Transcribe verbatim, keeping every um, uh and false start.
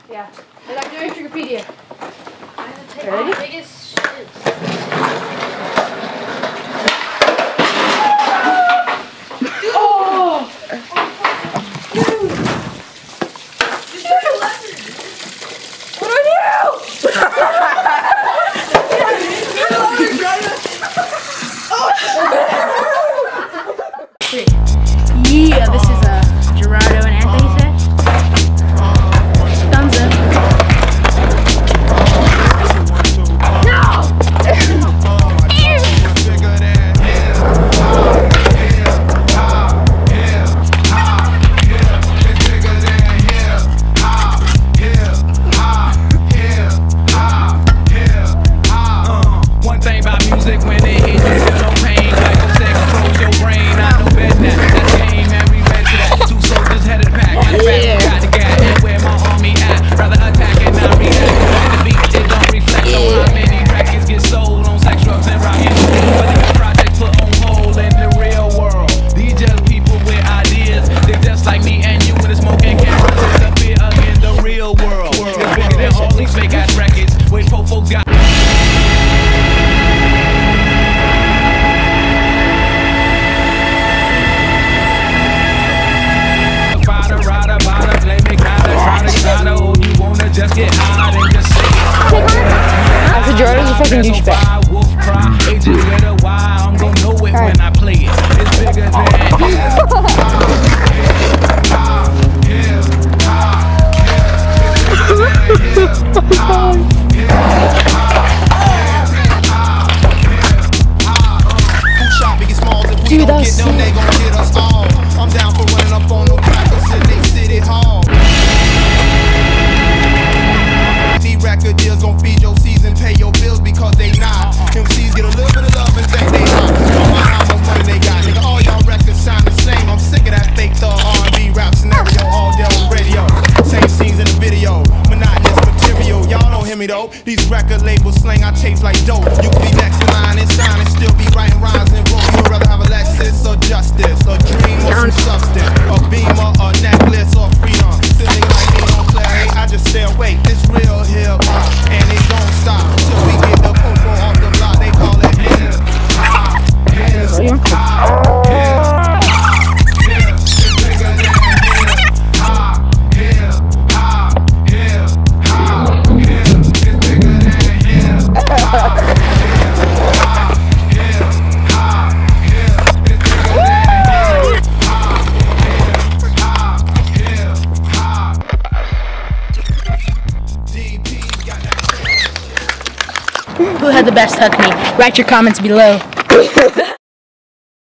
Yeah. I got your Wikipedia. I'm gonna take Ready? the biggest shit. Oh! Dude! Just took eleven! What do I do? Yeah, this is uh, Gerardo and Anthony Sesh. Thumbs up. One thing about music, when it hits, you feel no pain. Like you said, control your brain. I know better than that. That's game, and we ready for that. Two soldiers head of the pack. Got the back, got the gat, and where my army at. Rather attack and not react. And the beat, it don't reflect on how many records get sold on sex, drugs, and rock and roll. But the project put on hold in the real world. These just people with ideas. They're just like me and you when the smoking cameras disappear again. The real world. It's bigger than all these fake ass records. Wait, po folks got. Just get hot and just say I said Gerardo's a fucking douchebag. wolf cry, ages with a why. I'm gonna know it when I play it. It's bigger than Dude, that was so they gon' get us all. I'm down for running up on no crackers in they city hall. Record deals gon' feed your season, pay your bills because they not. M Cs get a little bit of love and think they not. Don't mind how much money they got, nigga. All y'all records sound the same. I'm sick of that fake thug R and B rap scenario all day on the radio. Same scenes in the video, monotonous material. Y'all don't hear me though. These record labels slang our tapes like dope. You can be next in line and sign and still be writing rhymes and roll. You'd rather have a Lexus or justice, a dream or some substance, a beamer, a necklace or freedom. Still nigga like me don't play. Hey, I just stay awake. This real hip hop, and it don't stop till we get the popo off the block. They call it hip hop, hip hop, hip hop, hip hop. It's bigger than hip hop, hip hop, hip hop, hip. It's bigger than hip hop, hip hop, hip hop, hip. It's bigger than hip hop, hip hop, hip hop. Who had the best tuck me? Write your comments below.